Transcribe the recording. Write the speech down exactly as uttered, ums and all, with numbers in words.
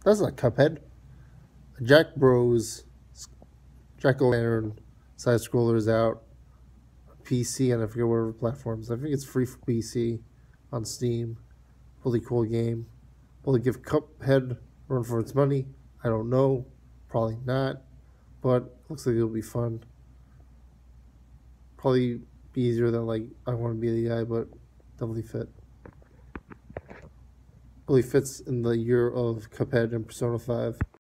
That's not Cuphead. Jack Bros. Jack O'Lantern side scroller is out. P C and I forget whatever platforms. I think it's free for P C on Steam. Really cool game. Will it give Cuphead a run for its money? I don't know. Probably not. But looks like it'll be fun. Probably be easier than like I Want to Be the Guy, but definitely fit. Really fits in the year of Cuphead and Persona five.